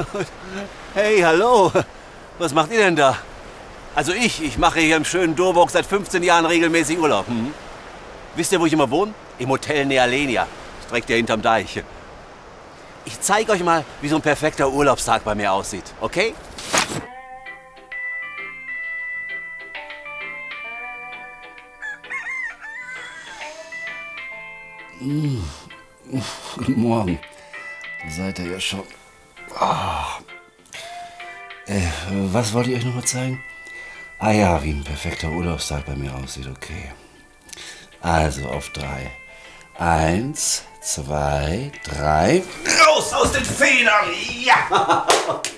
Hey, hallo. Was macht ihr denn da? Also ich mache hier im schönen Domburg seit 15 Jahren regelmäßig Urlaub. Wisst ihr, wo ich immer wohne? Im Hotel Nealenia. Das direkt hier hinterm Deich. Ich zeige euch mal, wie so ein perfekter Urlaubstag bei mir aussieht, okay? Guten Morgen. Seid ihr ja schon. Was wollte ich euch noch mal zeigen? Ah ja, wie ein perfekter Urlaubstag bei mir aussieht, okay. Also auf 3. 1, 2, 3. Raus aus den Federn! Ja! Okay.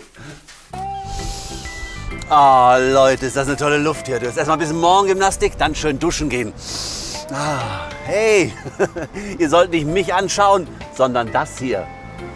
Ah, Leute, ist das eine tolle Luft hier. Du hast erstmal bis morgen Gymnastik, dann schön duschen gehen. Ah, hey, ihr sollt nicht mich anschauen, sondern das hier.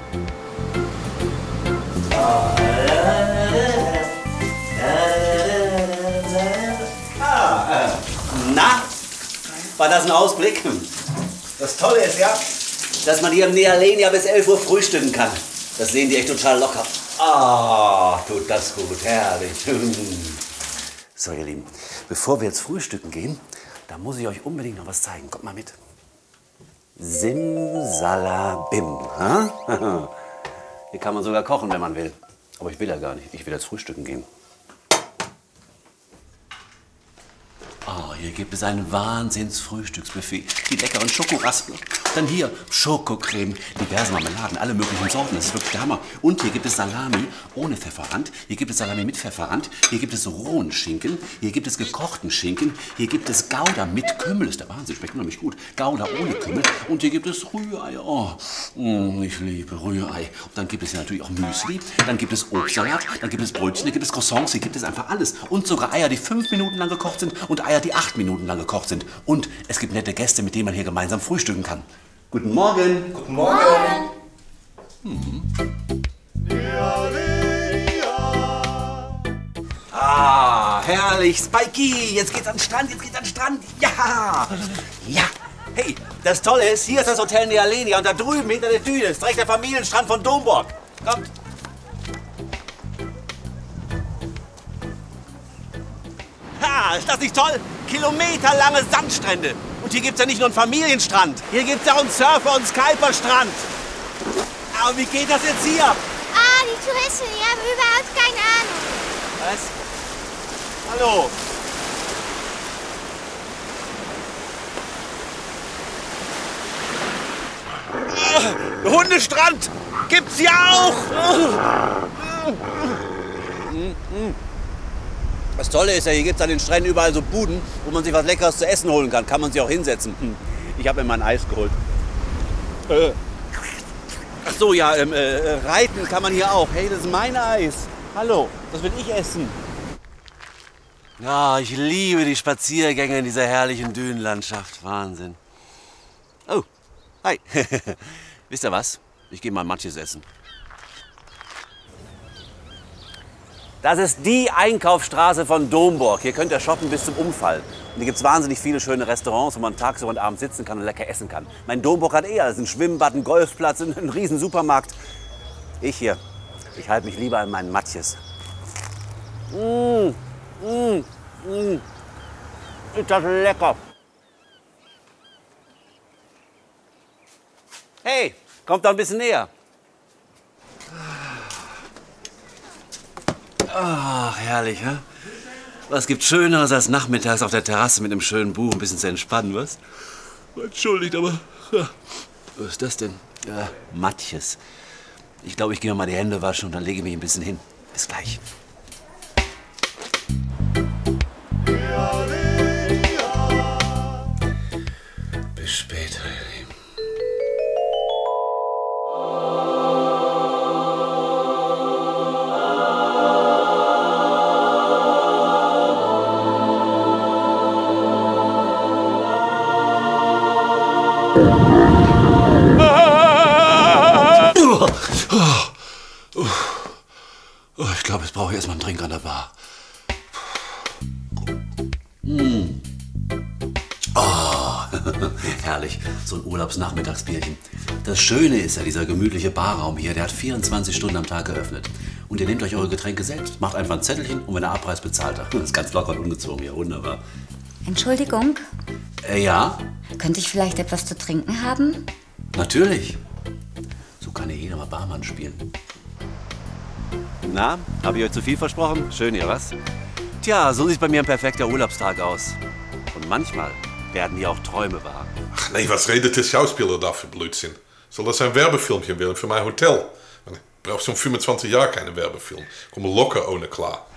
Na, war das ein Ausblick? Das Tolle ist ja, dass man hier im Nealenia bis 11 Uhr frühstücken kann. Das sehen die echt total locker. Ah, tut das gut, herrlich. So, ihr Lieben, bevor wir jetzt frühstücken gehen, da muss ich euch unbedingt noch was zeigen. Kommt mal mit. Simsalabim. Hier kann man sogar kochen, wenn man will. Aber ich will ja gar nicht. Ich will jetzt frühstücken gehen. Oh, hier gibt es ein Wahnsinns-Frühstücksbuffet. Die leckeren Schokoraspeln. Dann hier Schokocreme, diverse Marmeladen, alle möglichen Sorten. Das ist wirklich der Hammer. Und hier gibt es Salami ohne Pfefferrand. Hier gibt es Salami mit Pfefferrand. Hier gibt es rohen Schinken. Hier gibt es gekochten Schinken. Hier gibt es Gouda mit Kümmel. Das ist der Wahnsinn, schmeckt unheimlich gut. Gouda ohne Kümmel. Und hier gibt es Rührei. Oh, ich liebe Rührei. Und dann gibt es hier natürlich auch Müsli. Dann gibt es Obstsalat. Dann gibt es Brötchen. Dann gibt es Croissants. Hier gibt es einfach alles. Und sogar Eier, die 5 Minuten lang gekocht sind. Und Eier, die 8 Minuten lang gekocht sind. Und es gibt nette Gäste, mit denen man hier gemeinsam frühstücken kann. Guten Morgen. Guten Morgen. Ah, herrlich. Spikey, jetzt geht's an den Strand, jetzt geht's an den Strand. Ja. Ja. Hey, das Tolle ist, hier ist das Hotel Nealenia und da drüben hinter der Düne ist direkt der Familienstrand von Domburg. Kommt. Ha, ist das nicht toll? Kilometerlange Sandstrände. Und hier gibt's ja nicht nur einen Familienstrand. Hier gibt's ja auch einen Surfer- und Skyper-Strand. Aber wie geht das jetzt hier? Die Touristen, die haben überhaupt keine Ahnung. Was? Hallo? Hundestrand gibt's ja auch. Das Tolle ist ja, hier gibt's an den Stränden überall so Buden, wo man sich was Leckeres zu essen holen kann. Kann man sich auch hinsetzen. Ich habe mir mal ein Eis geholt. Ach so, ja, reiten kann man hier auch. Hey, das ist mein Eis. Hallo, das will ich essen. Ja, ich liebe die Spaziergänge in dieser herrlichen Dünenlandschaft. Wahnsinn. Oh, hi. Wisst ihr was? Ich gehe mal Matjes essen. Das ist die Einkaufsstraße von Domburg. Hier könnt ihr shoppen bis zum Umfall. Und hier gibt es wahnsinnig viele schöne Restaurants, wo man tagsüber und abends sitzen kann und lecker essen kann. Mein Domburg hat alles. Ein Schwimmbad, ein Golfplatz, ein riesen Supermarkt. Ich halte mich lieber an meinen Matjes. Ist das lecker. Hey, kommt da ein bisschen näher. Ach, herrlich, hä? Was gibt Schöneres als nachmittags auf der Terrasse mit einem schönen Buch ein bisschen zu entspannen, was? Entschuldigt, aber... Was ist das denn? Ja, Matjes. Ich glaube, ich gehe mal die Hände waschen und dann lege ich mich ein bisschen hin. Bis gleich. Bis später, ihr Lieben. Ich glaube, jetzt brauche ich erstmal einen Drink an der Bar. Oh, Herrlich, so ein Urlaubsnachmittagsbierchen. Das Schöne ist ja, dieser gemütliche Barraum hier, der hat 24 Stunden am Tag geöffnet. Und ihr nehmt euch eure Getränke selbst, macht einfach ein Zettelchen und wenn er abreißt, bezahlt er. Das ist ganz locker und ungezogen, ja wunderbar. Entschuldigung, Ja, könnte ich vielleicht etwas zu trinken haben? natürlich. So kann ja jeder mal Barmann spielen. Na, habe ich euch zu viel versprochen? Schön hier, was? Tja, so sieht bei mir ein perfekter Urlaubstag aus. Und manchmal werden hier auch Träume wahr. Ach nee, was redet der Schauspieler da für Blödsinn? Soll das ein Werbefilmchen werden für mein Hotel? Ich brauche schon 25 Jahre keinen Werbefilm. Komme locker ohne klar.